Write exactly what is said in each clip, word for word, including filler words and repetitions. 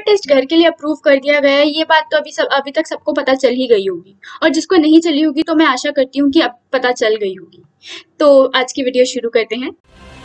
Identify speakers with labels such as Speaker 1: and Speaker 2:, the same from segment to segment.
Speaker 1: Test घर के लिए अप्रूव कर दिया गया है, ये बात तो अभी सब अभी तक सबको पता चल ही गई होगी, और जिसको नहीं चली होगी तो मैं आशा करती हूँ कि अब पता चल गई होगी। तो आज की वीडियो शुरू करते हैं।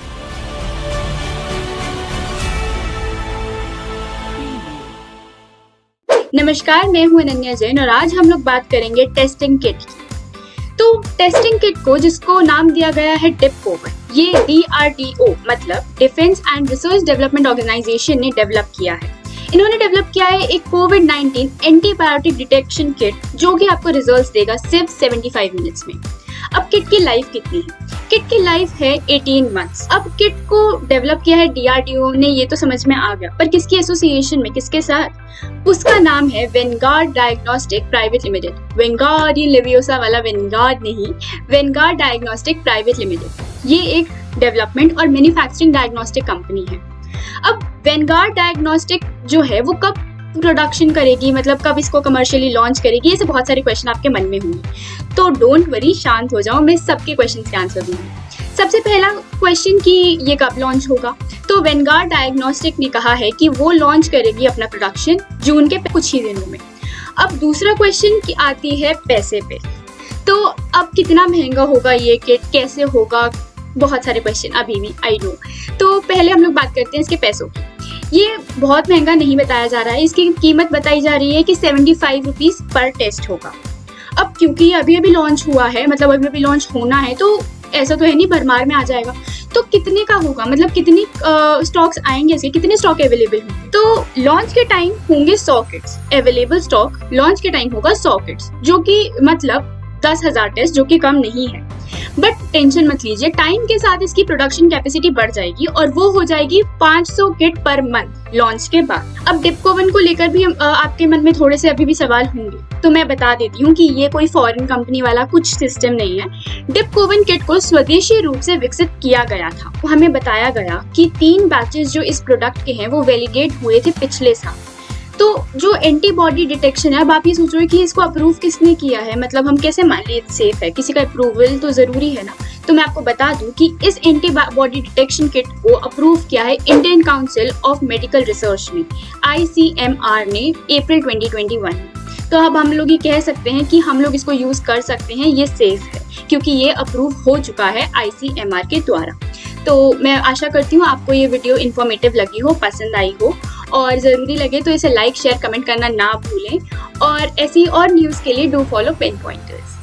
Speaker 1: नमस्कार, मैं हूँ अनन्या जैन और आज हम लोग बात करेंगे टेस्टिंग किट की। तो टेस्टिंग किट को जिसको नाम दिया गया है डिपकोवन, ये डी आर डी ओ मतलब defence and research development organisation ने डेवलप किया है। इन्होंने डेवलप किया है एक covid nineteen antibiotic detection kit जो कि आपको रिजल्ट्स देगा सिर्फ पचहत्तर मिनट्स में। अब किट की लाइफ कितनी है? किट की लाइफ है अठारह मंथ्स। अब किट को डेवलप किया है डी आर डी ओ ने, ये तो समझ में आ गया, पर किसकी एसोसिएशन में, किसके साथ? उसका नाम है Vanguard diagnostic private limited. Vanguard ये लेवियोसा वाला वेनगार्ड नहीं, वेनगार्ड डायग्नोस्टिक प्राइवेट लिमिटेड। ये एक डेवलपमेंट और मैन्युफैक्चरिंग डायग्नोस्टिक कंपनी है। अब वेनगार्ड डायग्नोस्टिक जो है वो कब प्रोडक्शन करेगी, मतलब कब इसको कमर्शियली लॉन्च करेगी, ऐसे बहुत सारे क्वेश्चन आपके मन में होंगे। तो डोंट वरी, शांत हो जाओ, मैं सबके क्वेश्चन के आंसर दूंगी। सबसे पहला क्वेश्चन कि ये कब लॉन्च होगा, तो वेनगार्ड डायग्नोस्टिक ने कहा है कि वो लॉन्च करेगी अपना प्रोडक्शन जून के कुछ ही दिनों में। अब दूसरा क्वेश्चन की आती है पैसे पे। तो अब कितना महंगा होगा ये किट, कैसे होगा, बहुत सारे क्वेश्चन अभी भी, आई नो। तो पहले हम लोग बात करते हैं इसके पैसों की। ये बहुत महंगा नहीं बताया जा रहा है, इसकी कीमत बताई जा रही है कि सेवेंटी फाइव रुपीज पर टेस्ट होगा। अब क्योंकि अभी अभी लॉन्च हुआ है, मतलब अभी अभी लॉन्च होना है, तो ऐसा तो है नहीं भरमार में आ जाएगा। तो कितने का होगा, मतलब कितनी स्टॉक्स आएंगे इसके, कितने स्टॉक अवेलेबल होंगे? तो लॉन्च के टाइम होंगे सौ किट्स अवेलेबल। स्टॉक लॉन्च के टाइम होगा सौ किट्स, जो कि मतलब दस हजार टेस्ट, जो कि कम नहीं है। बट टेंशन मत लीजिए, टाइम के साथ इसकी प्रोडक्शन कैपेसिटी बढ़ जाएगी और वो हो जाएगी पाँच सौ किट पर मंथ लॉन्च के बाद। अब डिपकोवन को लेकर भी आपके मन में थोड़े से अभी भी सवाल होंगे, तो मैं बता देती हूँ कि ये कोई फॉरेन कंपनी वाला कुछ सिस्टम नहीं है। डिपकोवन किट को स्वदेशी रूप से विकसित किया गया था। हमें बताया गया कि तीन बैचेस जो इस प्रोडक्ट के हैं वो वैलिडेट हुए थे पिछले साल। तो जो एंटीबॉडी डिटेक्शन है, अब आप ये सोचोगे कि इसको अप्रूव किसने किया है, मतलब हम कैसे मान ली सेफ है, किसी का अप्रूवल तो जरूरी है ना। तो मैं आपको बता दूं कि इस एंटीबॉडी डिटेक्शन किट को अप्रूव किया है Indian council of medical research ने, आई सी एम आर ने, अप्रैल ट्वेंटी ट्वेंटी वन में। तो अब हम लोग ये कह सकते हैं कि हम लोग इसको यूज कर सकते हैं, ये सेफ है क्योंकि ये अप्रूव हो चुका है आई सी एम आर के द्वारा। तो मैं आशा करती हूँ आपको ये वीडियो इन्फॉर्मेटिव लगी हो, पसंद आई हो, और ज़रूरी लगे तो इसे लाइक शेयर कमेंट करना ना भूलें। और ऐसी और न्यूज़ के लिए डू फॉलो पेन पॉइंटर्स।